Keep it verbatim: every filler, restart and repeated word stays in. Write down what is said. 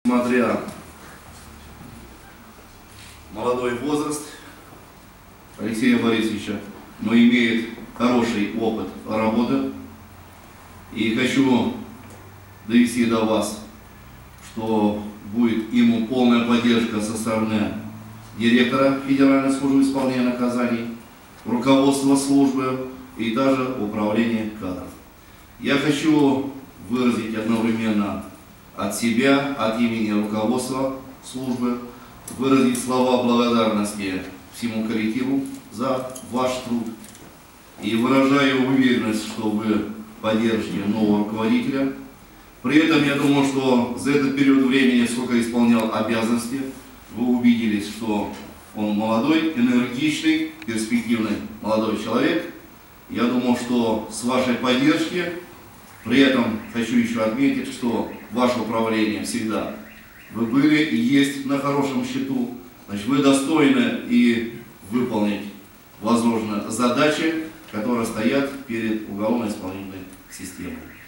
Несмотря молодой возраст Алексея Борисовича, но имеет хороший опыт работы. И хочу довести до вас, что будет ему полная поддержка со стороны директора Федеральной службы исполнения наказаний, руководства службы и даже управления кадров. Я хочу выразить одновременно от себя, от имени руководства службы, выразить слова благодарности всему коллективу за ваш труд. И выражаю уверенность, что вы поддержите нового руководителя. При этом я думаю, что за этот период времени, сколько исполнял обязанности, вы убедились, что он молодой, энергичный, перспективный молодой человек. Я думаю, что с вашей поддержки, при этом хочу еще отметить, что ваше управление всегда вы были и есть на хорошем счету. Значит, вы достойны и выполнить возможно задачи, которые стоят перед уголовно-исполнительной системой.